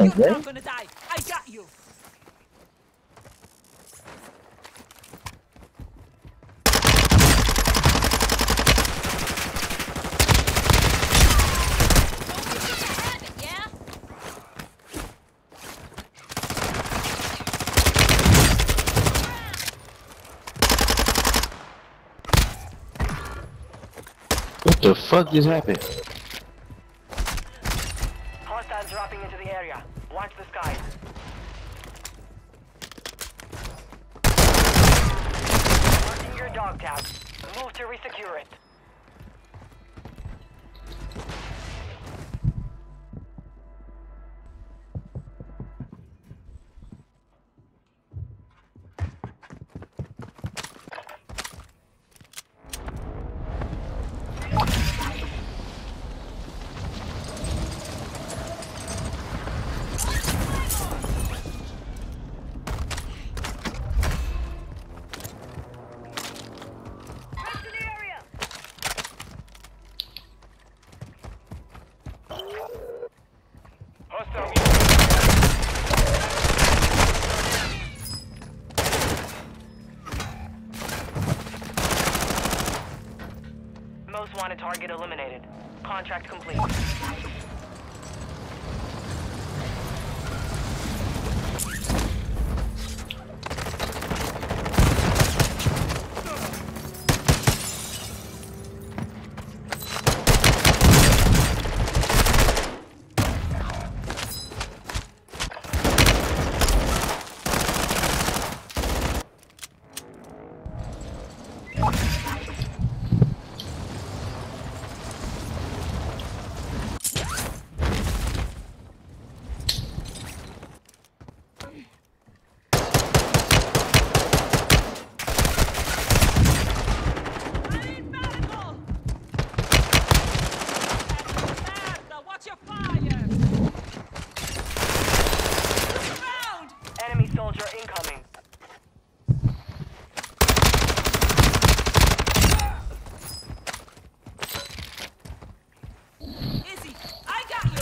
Nice, You're eh? not gonna die. I got you. What the fuck just happened? Hostiles dropping into the area. Watch the skies. Marking your dog tag. Move to resecure it. Most wanted target eliminated. Contract complete. Enemy soldier incoming. Izzy, I got you.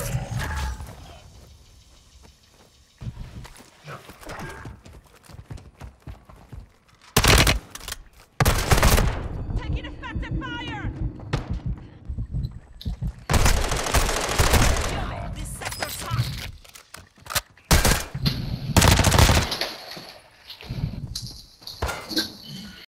Taking effective fire.